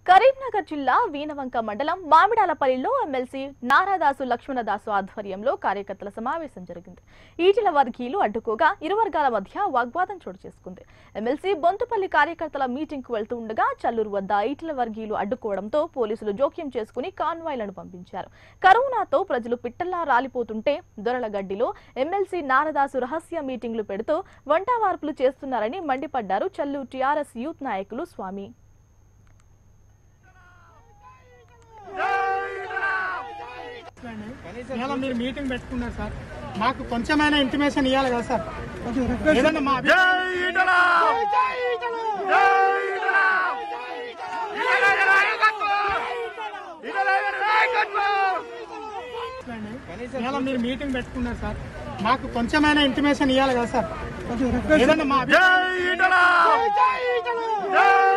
కరీంనగర్ జిల్లా వీనవంక మండలం మామిడాలపల్లిలో ఎమ్మెల్సీ నారాదాసు లక్ష్మణదాసు ఆధ్వర్యంలో కార్యకర్తల సమావేశం జరిగింది. ఈటెల వర్గీయులు అడ్డుకోగా ఇరు వర్గాల మధ్య వాగ్వాదం చోటు చేసుకుంది. ఎమ్మెల్సీ బొంతుపల్లి కార్యకర్తల మీటింగ్ కు వెళ్తూ ఉండగా చల్లూరు వద్ద ఈటెల వర్గీయులు అడ్డుకోవడంతో పోలీసులు జోక్యం చేసుకుని కాన్వాయ్లను పంపించారు. కరోనాతో ప్రజలు పిట్టల్లా రాలిపోతుంటే దొరలగడ్డిలో ఎమ్మెల్సీ నారాదాసు రహస్య మీటింగ్లు పెడుతూ వంటవార్పులు చేస్తున్నారని మండిపడ్డారు చల్లూరు టీఆర్ఎస్ యూత్ నాయకులు స్వామి. మీరు మీటింగ్ పెట్టుకున్నారు సార్, మాకు కొంచెమైనా ఇంటిమేషన్ ఇవ్వాలి కదా సార్. మీరు మీటింగ్ పెట్టుకున్నారు సార్, మాకు కొంచెమైనా ఇంటిమేషన్ ఇవ్వాలి కదా సార్.